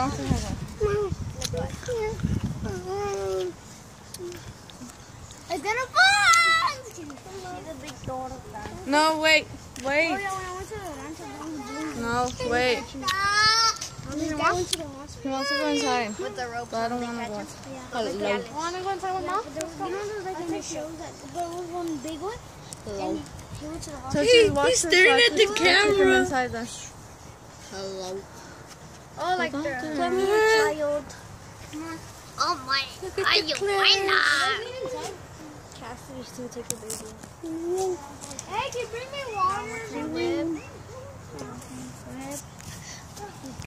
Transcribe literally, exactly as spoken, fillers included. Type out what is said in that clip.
Go say hi. It's gonna fall! She's a big daughter. No, wait, wait. Oh, yeah, when I went to the ranch, No, wait. I went to the hospital. He wants to go inside. With the rope. But I don't want to go inside. Hello. You want to go inside with mom? You know those like in the shows that there was one big one? Hello. And he went to the So hospital. she's He- watching he's staring so I at the can take him camera. inside then. Hello. Oh, like Don't the... do Come that. here, child. Oh my. Are you fine? Cassidy still take the baby. Hey, can you bring me water?